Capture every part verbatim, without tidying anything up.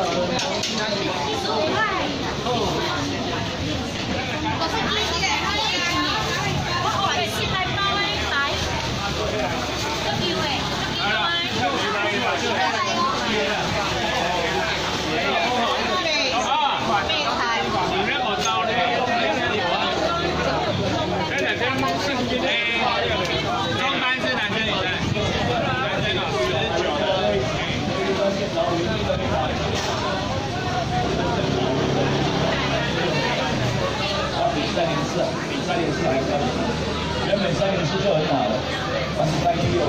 三零四，比三零四还高。原本三零四就很好了，但是三一六。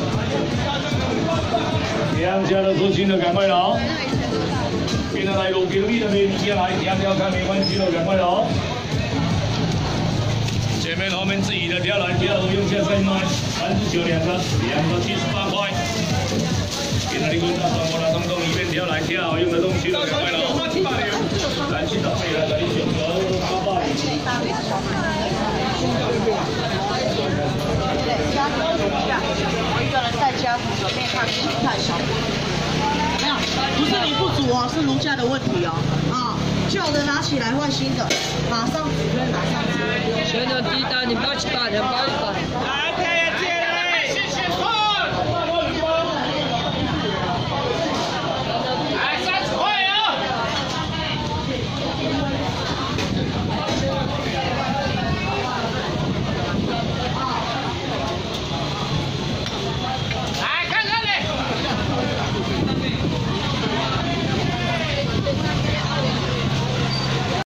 两家的出新的赶快喽！现在来录屏你的没物件来，两条看没关系的赶快喽！前面后面自己的挑来挑，用下再卖，三十九两个，两个七十八块。现在你看到全部来东东里面挑来挑，用的东西的赶快喽！来去到未来的一九九八八零。 我一个人在家煮，准备看心态小火。没有，不是你不煮哦，是炉架的问题哦。啊，旧的拿起来换新的，马上煮可以马上吃。 现在低单你八十八，两百一百。